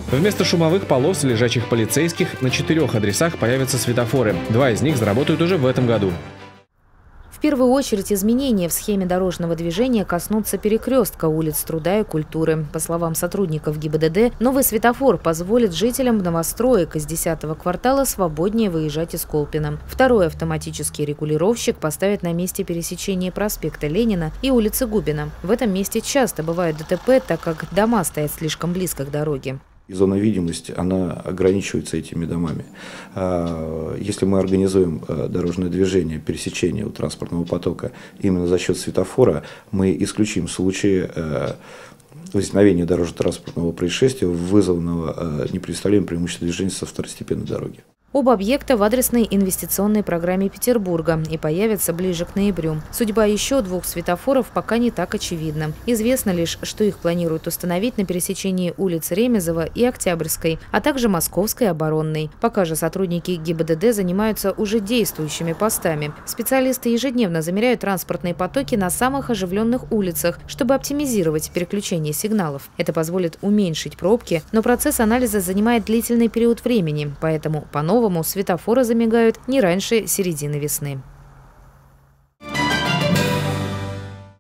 Вместо шумовых полос, лежачих полицейских, на 4 адресах появятся светофоры. 2 из них заработают уже в этом году. В первую очередь изменения в схеме дорожного движения коснутся перекрестка улиц Труда и Культуры. По словам сотрудников ГИБДД, новый светофор позволит жителям новостроек из 10-го квартала свободнее выезжать из Колпино. Второй автоматический регулировщик поставят на месте пересечения проспекта Ленина и улицы Губина. В этом месте часто бывают ДТП, так как дома стоят слишком близко к дороге. И зона видимости, она ограничивается этими домами. Если мы организуем дорожное движение, пересечение транспортного потока именно за счет светофора, мы исключим случаи возникновения дорожно-транспортного происшествия, вызванного непредставляемым преимуществом движения со второстепенной дороги. Оба объекта в адресной инвестиционной программе Петербурга и появятся ближе к ноябрю. Судьба еще 2 светофоров пока не так очевидна. Известно лишь, что их планируют установить на пересечении улиц Ремезова и Октябрьской, а также Московской и Оборонной. Пока же сотрудники ГИБДД занимаются уже действующими постами. Специалисты ежедневно замеряют транспортные потоки на самых оживленных улицах, чтобы оптимизировать переключение сигналов. Это позволит уменьшить пробки, но процесс анализа занимает длительный период времени, поэтому по-новому светофоры замигают не раньше середины весны.